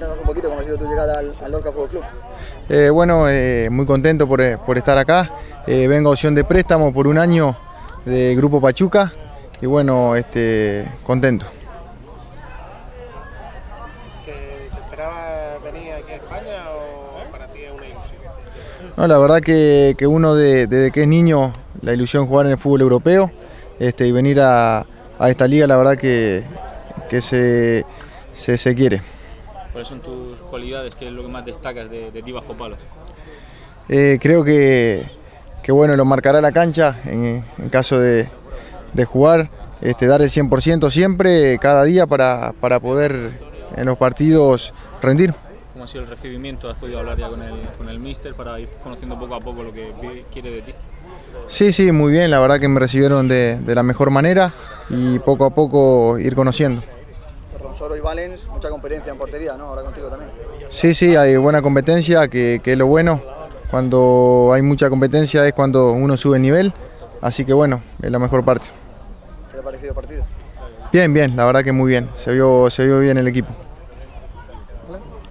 Cuéntanos un poquito cómo ha sido tu llegada al Lorca Fútbol Club. Bueno, muy contento por estar acá. Vengo a opción de préstamo por un año de Grupo Pachuca y bueno, contento. ¿Te esperabas venir aquí a España o para ti es una ilusión? No, la verdad que uno desde que es niño la ilusión jugar en el fútbol europeo y venir a esta liga, la verdad que se quiere. ¿Cuáles son tus cualidades? ¿Qué es lo que más destacas de ti bajo palos? Creo que bueno, lo marcará la cancha en caso de jugar, dar el 100% siempre, cada día para poder en los partidos rendir. ¿Cómo ha sido el recibimiento? ¿Has podido hablar ya con el míster para ir conociendo poco a poco lo que quiere de ti? Sí, muy bien, la verdad que me recibieron de la mejor manera y poco a poco ir conociendo. Ronsoro y Valens, mucha competencia en portería, ¿no? Ahora contigo también. Sí, hay buena competencia, que es lo bueno. Cuando hay mucha competencia es cuando uno sube nivel, así que bueno, es la mejor parte. ¿Qué te ha parecido el partido? Bien, la verdad que muy bien, se vio bien el equipo.